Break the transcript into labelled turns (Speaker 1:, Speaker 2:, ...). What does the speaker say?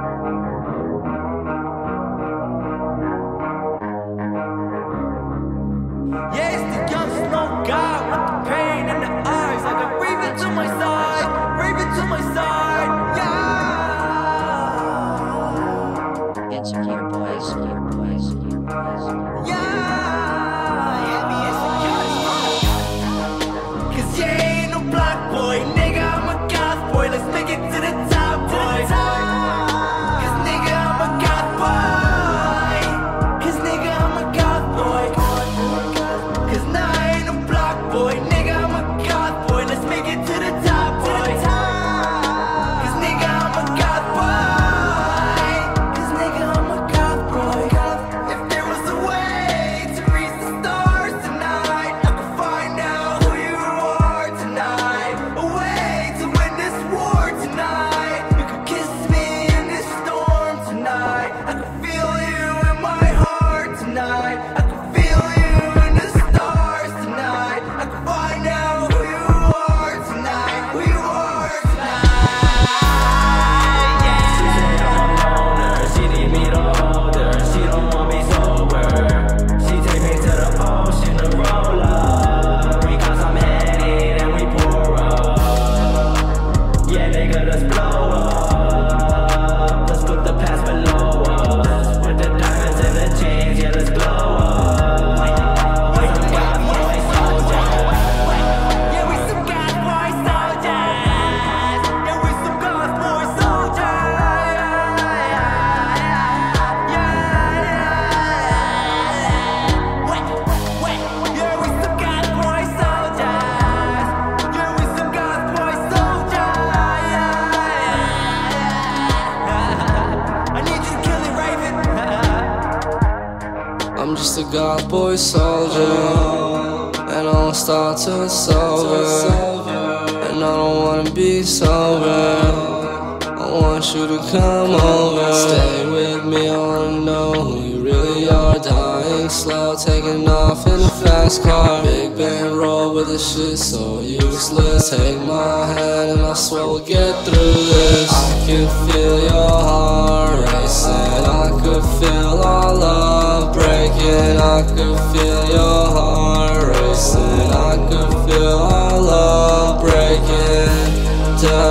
Speaker 1: Yeah, it's the yungsnowgod with the pain in the eyes. I got breathing to my side, breathing to my side. Yeah.
Speaker 2: Insecure boys, insecure boys, insecure boys.
Speaker 1: Yeah, yeah, me insecure. Cause yeah, ain't no black boy, nigga, I'm a goth boy. Let's make it to the top, boy. Cause nigga, I'm a goth boy. Cause nigga, I'm a goth boy. Cause nah, I ain't no black boy, nigga, I'm a goth boy. Let's make it to the top, boy. Cause nigga, I'm a goth boy. Cause nigga, I'm a goth boy. If there was a way to reach the stars tonight, I could find out who you are tonight. A way to win this war tonight. You could kiss me in this storm tonight. I could feel you in my heart tonight. I could feel you in the stars tonight. I could find out who you are tonight. Who you are tonight.
Speaker 3: She need me to hold her, she don't want me sober. She take me to the ocean to roll up. Because I'm headed and we pour up. Yeah, nigga, let's blow up. Let's put the past below us. With the diamonds and the chains, yeah, let's glow up. Some God boy soldiers.
Speaker 1: Yeah, we some goth boy soldiers. Yeah, we some goth boy soldiers. Yeah, we some goth boy soldiers. Yeah, we some goth boy soldiers. I need you to kill it, Raven.
Speaker 4: I'm just a goth boy soldier, and I won't start till it's over. And I don't wanna be sober. I want you to come over. Stay with me, I wanna know who you really are. Dying slow, taking off in a fast car. Big band roll with the shit so useless. Take my hand and I swear we'll get through this. I can feel your heart racing. I could feel our love breaking. I could feel your heart racing. I could feel our love breaking down.